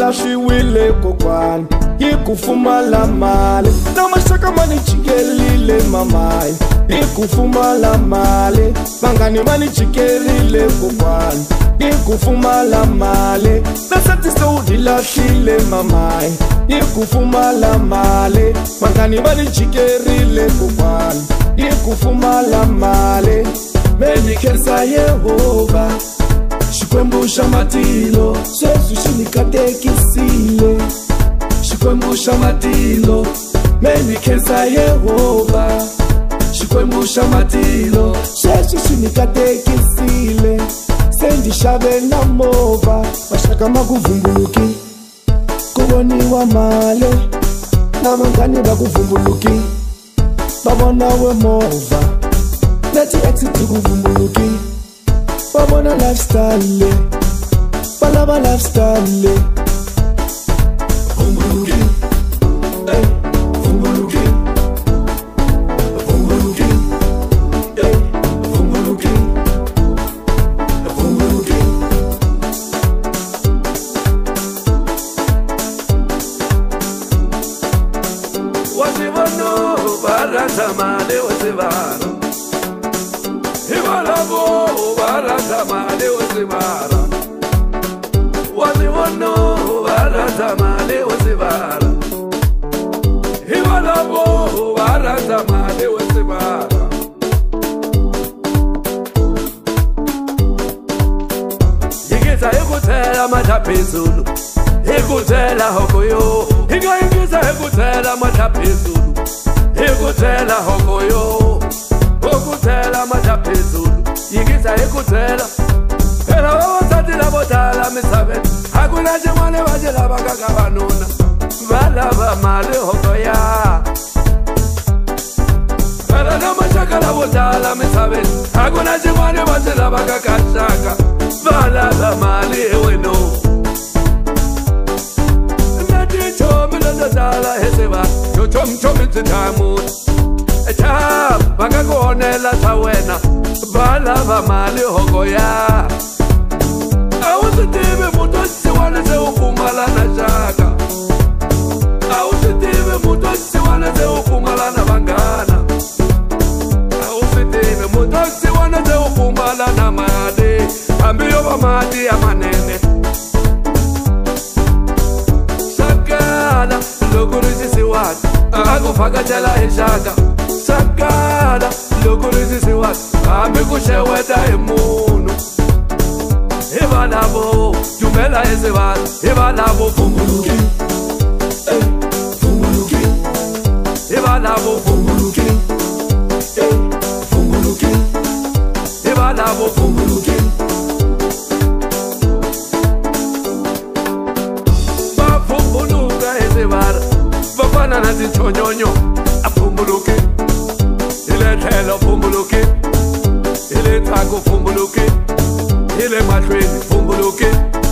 Mendilashwiwile kokwana yikufumala mali namashaka mani chikelile mamai yikufumala mali mangani mani chikelile kokwana yikufumala mali nasati sewudilashile mamai yikufumala mali mangani mani chikelile kokwana yikufumala mali Menikesa Yehova Shikwembu shamatilo Sesu shinikatekisile Shikwembu shamatilo Menikesa Yehova Shikwembu shamatilo Sesu shinikatekisile Sendi shabe na mova Mashaka makuvumbuluki Kuboni wa male Na mangani bakuvumbuluki Babona we mova Nati exit kuvumbuluki Babona lifestyle Balaba lifestyle Vumbuluki Vumbuluki Vumbuluki Vumbuluki Vumbuluki Wasiwano barata male wasibano Himalabo barata male wasibara Wasiwano barata male wasibara Himalabo barata male wasibara Yigisa yekutela matapizulu Yekutela hokoyo Yigisa yekutela matapizulu Yekutela hokoyo Okutela matapezulu Yigisa ekutela Phela wawathathela bodala misabe Hakuna jemane bajela bakakabanuna Balaba mali hokoya Phela namashakala bodala misabe Hakuna jemane bajela bakakashaka Balaba mali eweno Nati chomi londodala heseba Chomi titamuda Cha bakakonela tawena balava mali hokoya Awusitivi muto siwane se ufumala na shaka Awusitivi muto siwane se ufumala na bangana Awusitivi muto siwane se ufumala na madi Ambiyo ba madi ya manene Sakala lokurisi siwati Akufakatela heshaka Sakala lokurisi siwati Amikusheweta imunu Ibalabo Jumela ezebati Ibalabo Vumbuluki Vumbuluki Ibalabo Vumbuluki Vumbuluki Ibalabo Vumbuluki Bavumbuluka ezebati Bafana nazi chonyonyo Vumbuluki Ile telo vumbuluki Ile tako vumbuluki Ile matreni vumbuluki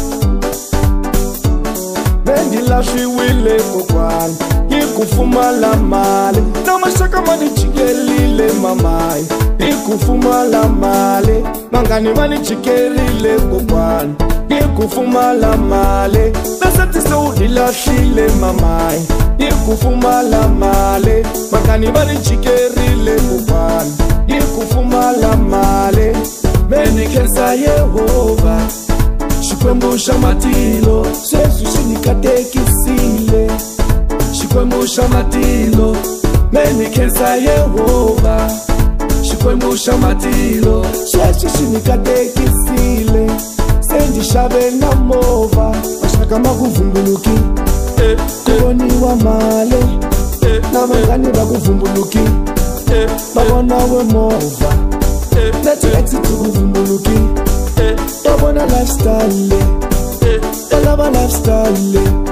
Mendilashwiwile kokwana yikufumala mali namashaka mani chikelile mamai yikufumala mali mangani mani chikelile kokwana yikufumala mali nasati sewudilashile mamai yikufumala mali mangani mani chikelile kokwana yikufumala mali Menikesa Yehova Shikwembu shamatilo Sesu shinikatekisile Shikwembu shamatilo Menikesa Yehova Shikwembu shamatilo Sesu shinikatekisile Sendi shabe na mova Mashaka makuvumbuluki Kuboni wa male Na mangani bakuvumbuluki Babona we mova Nati exit kuvumbuluki Babona lifestyle Balaba lifestyle